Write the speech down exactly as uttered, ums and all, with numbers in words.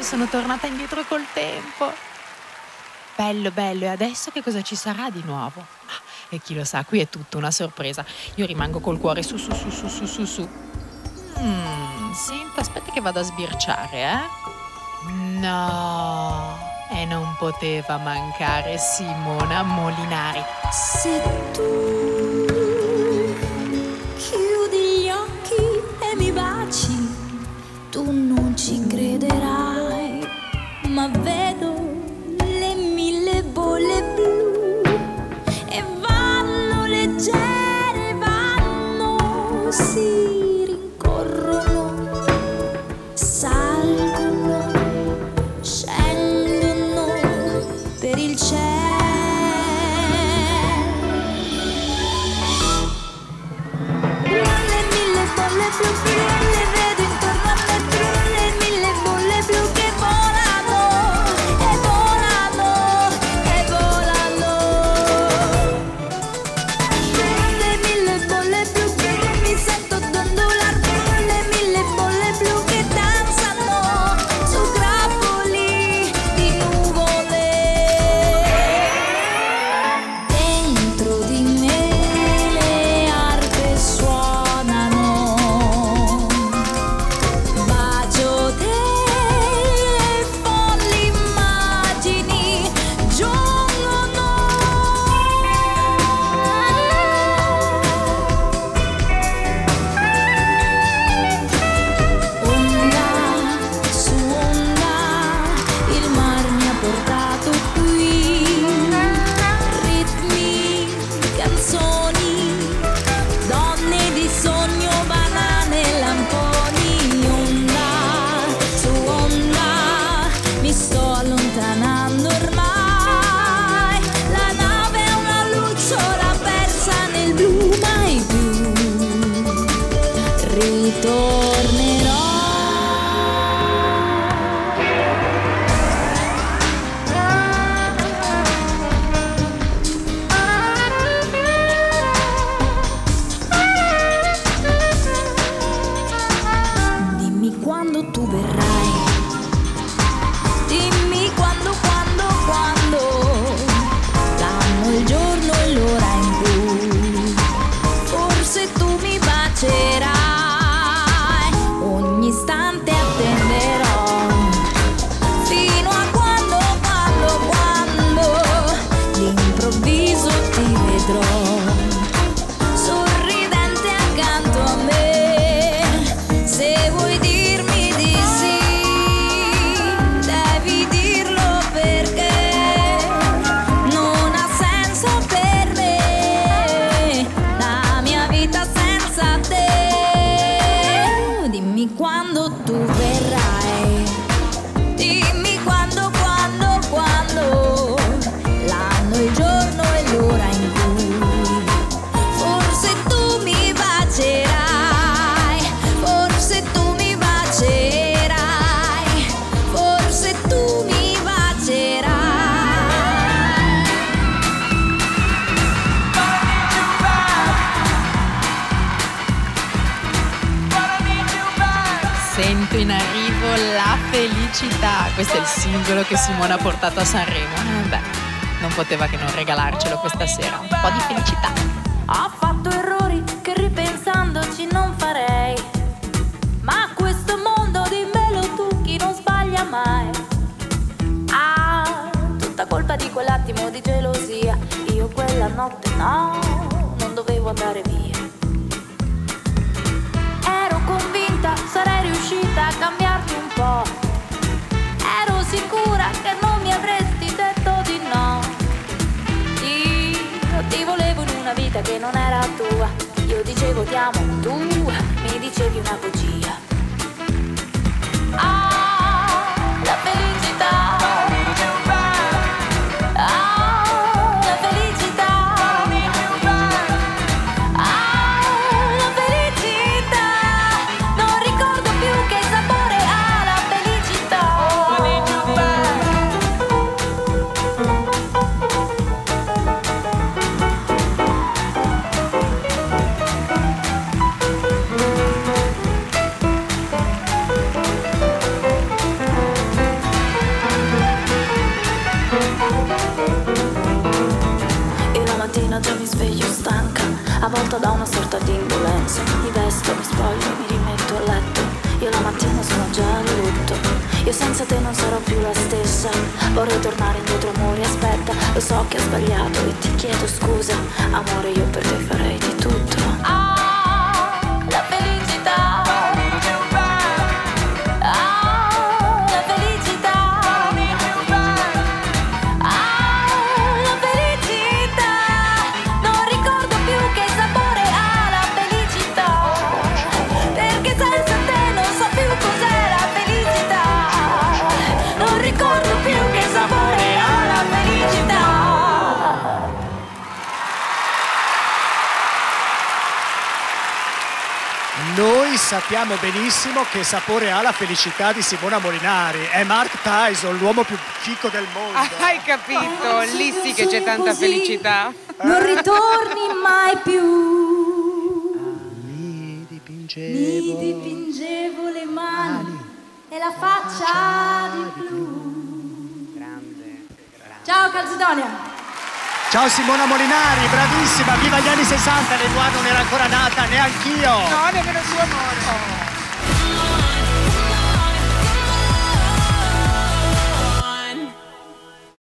sono tornata indietro col tempo. Bello, bello, e adesso che cosa ci sarà di nuovo? Ah, e chi lo sa, qui è tutta una sorpresa. Io rimango col cuore su, su, su, su, su, su, su. Mm, senta, aspetti che vado a sbirciare, eh? No, e non poteva mancare Simona Molinari. Se tu chiudi gli occhi e mi baci, tu non ci crederai, ma vedo le mille bolle blu e vanno leggere, vanno, si rincorrono, salgono, scendono per il cielo. Le mille bolle blu, le vedo intorno a me, le mille bolle blu che volano e volano e volano. Le mille bolle blu che mi sento dondolare, le mille bolle blu che danzano su grappoli di nuvole. Dentro di me le arpe suonano, bacio te, le folli immagini giungono. Onda su onda, il mar mi ha portato qui, ritmi, canzoni, donne di sogno, banane, lamponi. Onda su onda, mi sto allontanando ormai, la nave è una lucciola persa nel blu, mai più ritornerò. Dimmi quando tu verrai, dimmi quando, quando, quando, l'anno, il giorno e l'ora in cui forse tu mi bacerai, ogni istante attenderò, fino a quando, quando, quando, d'improvviso ti vedrò, sorridente accanto a me. Se vuoi dirmi di sì, devi dirlo perché non ha senso per me la mia vita senza te. Dimmi quando tu verrai, dimmi quando, quando, quando, l'anno, il giorno e l'ora in cui forse tu mi bacerai, forse tu mi bacerai, forse tu mi bacerai. Sento in arrivo la felicità. Questo è il singolo che Simona ha portato a Sanremo. Eh, beh, non poteva che non regalarcelo questa sera. Un po' di felicità. Ho fatto errori che ripensandoci non farei, ma questo mondo dimmelo tu, chi non sbaglia mai. Ah, tutta colpa di quell'attimo di gelosia, io quella notte no, non dovevo andare via. Ero convinta sarei riuscita a cambiarti un po', ero sicura che non mi avresti detto di no. Io ti volevo in una vita che non era tua, io dicevo ti amo, tu mi dicevi una bugia. Ah, la felicità, ah, la felicità, ah, la felicità, non ricordo più che sapore ha la felicità. mattina già mi sveglio stanca, avvolta da una sorta di indolenza. Mi vesto, mi spoglio, mi rimetto a letto. Io la mattina sono già di lutto. Io senza te non sarò più la stessa. Vorrei tornare indietro, amore, aspetta. Lo so che ho sbagliato e ti chiedo scusa. Amore, io per te farei di tutto. Ah, la felicità. Ah, la felicità. Ah, la felicità. Non ricordo più che sapore ha la felicità. Perché senza te non so più cos'è la felicità. Non ricordo più che sapore ha la felicità. Noi sappiamo benissimo che sapore ha la felicità di Simona Molinari. È Mark Tyson, l'uomo più fico del mondo. Ah, hai capito? Lì sì che c'è tanta felicità. Non ritorni mai più. Mi dipingevo, Mi dipingevo le mani e la faccia di blu. Grande. Ciao Calzedonia. Ciao Simona Molinari, bravissima, viva gli anni sessanta, Lenoir non era ancora nata, neanch'io. No, nemmeno suo amore.